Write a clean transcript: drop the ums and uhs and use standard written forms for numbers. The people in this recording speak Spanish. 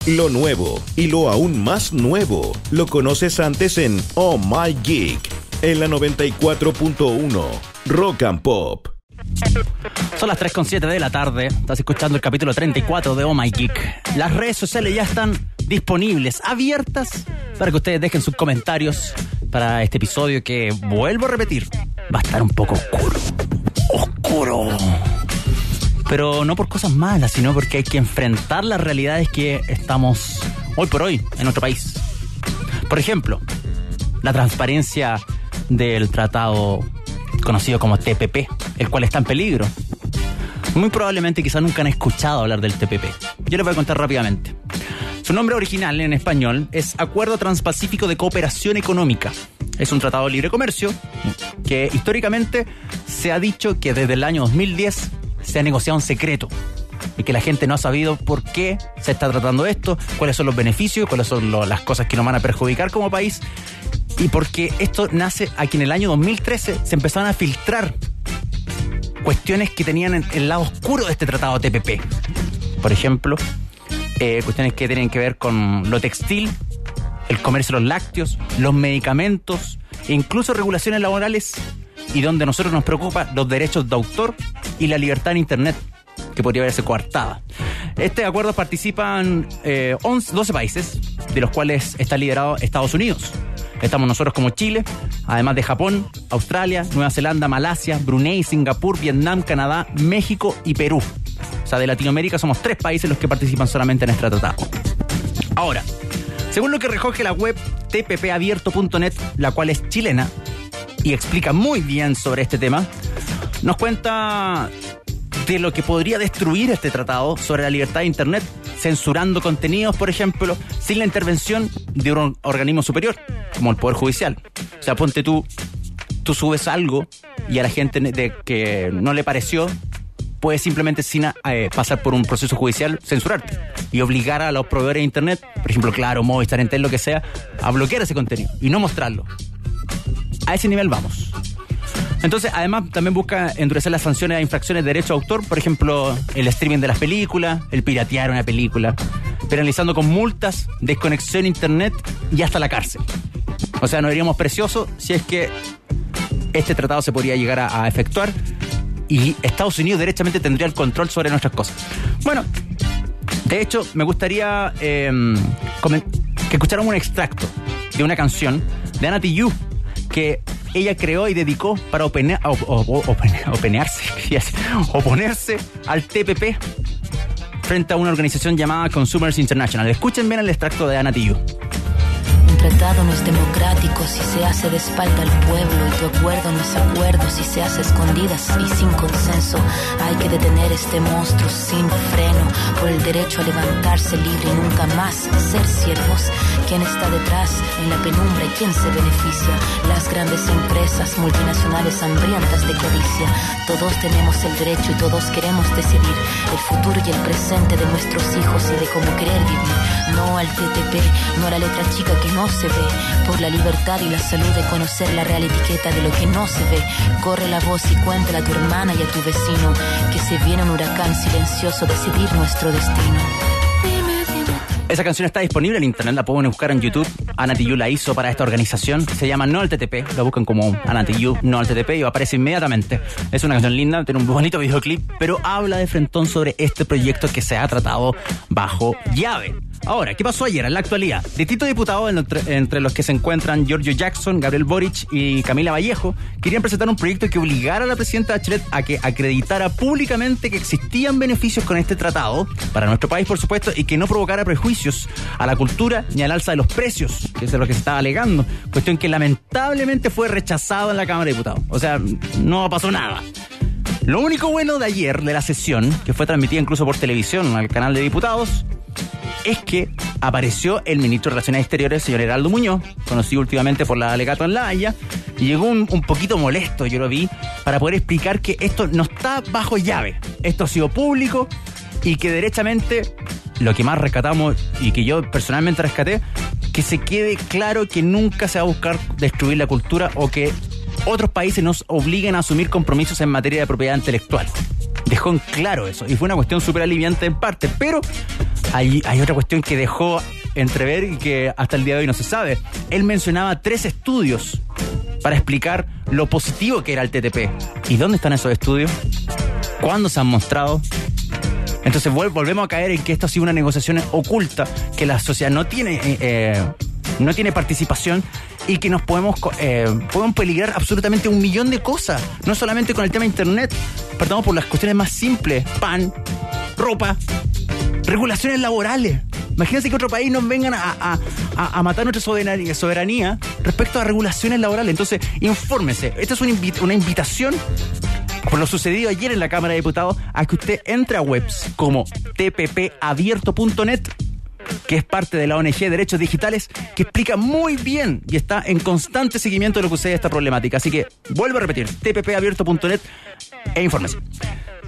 Lo nuevo y lo aún más nuevo lo conoces antes en Oh My Geek, en la 94.1 Rock and Pop. Son las 3:07 de la tarde. Estás escuchando el capítulo 34 de Oh My Geek. Las redes sociales ya están disponibles, abiertas, para que ustedes dejen sus comentarios para este episodio que, vuelvo a repetir, va a estar un poco oscuro. Pero no por cosas malas, sino porque hay que enfrentar las realidades que estamos hoy por hoy en nuestro país. Por ejemplo, la transparencia del tratado conocido como TPP, el cual está en peligro. Muy probablemente quizás nunca han escuchado hablar del TPP. Yo les voy a contar rápidamente. Su nombre original en español es Acuerdo Transpacífico de Cooperación Económica. Es un tratado de libre comercio que históricamente se ha dicho que desde el año 2010 se ha negociado en secreto y que la gente no ha sabido por qué se está tratando esto, cuáles son los beneficios, cuáles son las cosas que nos van a perjudicar como país, y porque esto nace aquí en el año 2013 se empezaron a filtrar cuestiones que tenían el lado oscuro de este tratado TPP. Por ejemplo, cuestiones que tienen que ver con lo textil, el comercio de los lácteos, los medicamentos, e incluso regulaciones laborales, y donde a nosotros nos preocupa los derechos de autor y la libertad en Internet, que podría verse coartada. Este acuerdo participan 12 países, de los cuales está liderado Estados Unidos. Estamos nosotros como Chile, además de Japón, Australia, Nueva Zelanda, Malasia, Brunei, Singapur, Vietnam, Canadá, México y Perú. O sea, de Latinoamérica somos 3 países los que participan solamente en este tratado. Ahora, según lo que recoge la web tppabierto.net, la cual es chilena y explica muy bien sobre este tema, nos cuenta de lo que podría destruir este tratado sobre la libertad de Internet, censurando contenidos, por ejemplo, sin la intervención de un organismo superior, como el Poder Judicial. O sea, ponte tú subes algo y a la gente de que no le pareció, puede simplemente, sin pasar por un proceso judicial, censurarte y obligar a los proveedores de Internet, por ejemplo, Claro, Movistar, Entel, lo que sea, a bloquear ese contenido y no mostrarlo. A ese nivel vamos. Entonces, además, también busca endurecer las sanciones a infracciones de derecho de autor, por ejemplo, el streaming de las películas, el piratear una película, penalizando con multas, desconexión a Internet y hasta la cárcel. O sea, nos veríamos preciosos si es que este tratado se podría llegar a efectuar y Estados Unidos derechamente tendría el control sobre nuestras cosas. Bueno, de hecho, me gustaría que escucharan un extracto de una canción de Ana Tijoux, que ella creó y dedicó para oponerse al TPP frente a una organización llamada Consumers International. Escuchen bien el extracto de Ana Tijoux. Un tratado no es democrático si se hace de espalda al pueblo, y tu acuerdo no es acuerdo si se hace escondidas y sin consenso. Hay que detener este monstruo sin freno por el derecho a levantarse libre y nunca más ser siervos. ¿Quién está detrás en la penumbra y quién se beneficia? Las grandes empresas multinacionales hambrientas de codicia. Todos tenemos el derecho y todos queremos decidir el futuro y el presente de nuestros hijos y de cómo querer vivir. No al TTP, no a la letra chica que no se ve, por la libertad y la salud de conocer la real etiqueta de lo que no se ve. Corre la voz y cuéntale a tu hermana y a tu vecino que se viene un huracán silencioso a decidir nuestro destino. Esa canción está disponible en Internet, la pueden buscar en YouTube. Ana Tijoux la hizo para esta organización, se llama No al TTP, la buscan como Ana Tijoux, No al TTP, y aparece inmediatamente. Es una canción linda, tiene un bonito videoclip, pero habla de frentón sobre este proyecto que se ha tratado bajo llave. Ahora, ¿qué pasó ayer en la actualidad? Distintos diputados, entre los que se encuentran Giorgio Jackson, Gabriel Boric y Camila Vallejo, querían presentar un proyecto que obligara a la presidenta Bachelet a que acreditara públicamente que existían beneficios con este tratado, para nuestro país, por supuesto, y que no provocara prejuicios a la cultura ni al alza de los precios, que es lo que se estaba alegando, cuestión que lamentablemente fue rechazada en la Cámara de Diputados. O sea, no pasó nada. Lo único bueno de ayer, de la sesión, que fue transmitida incluso por televisión al canal de diputados, es que apareció el ministro de Relaciones Exteriores, señor Heraldo Muñoz, conocido últimamente por la Alegato en La Haya, y llegó un poquito molesto, yo lo vi, para poder explicar que esto no está bajo llave. Esto ha sido público y que derechamente lo que más rescatamos y que yo personalmente rescaté, que se quede claro que nunca se va a buscar destruir la cultura o que otros países nos obliguen a asumir compromisos en materia de propiedad intelectual. Dejó en claro eso y fue una cuestión súper aliviante en parte, pero hay otra cuestión que dejó entrever y que hasta el día de hoy no se sabe. Él mencionaba 3 estudios para explicar lo positivo que era el TTP. ¿Y dónde están esos estudios? ¿Cuándo se han mostrado? Entonces volvemos a caer en que esto ha sido una negociación oculta, que la sociedad no tiene participación y que nos podemos peligrar absolutamente un millón de cosas. No solamente con el tema de internet, partamos por las cuestiones más simples: pan, ropa, regulaciones laborales. Imagínense que otro país nos vengan a matar nuestra soberanía respecto a regulaciones laborales. Entonces, infórmese. Esta es una invitación, por lo sucedido ayer en la Cámara de Diputados, a que usted entre a webs como tppabierto.net, que es parte de la ONG Derechos Digitales, que explica muy bien y está en constante seguimiento de lo que sucede a esta problemática. Así que vuelvo a repetir, tppabierto.net e infórmese.